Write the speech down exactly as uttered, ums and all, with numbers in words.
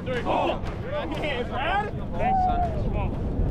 three. Oh. Right here, Brad. Thanks, son. Come on.